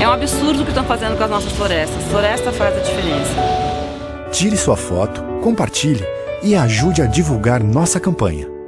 um absurdo o que estão fazendo com as nossas florestas. Floresta faz a diferença. Tire sua foto, compartilhe e ajude a divulgar nossa campanha.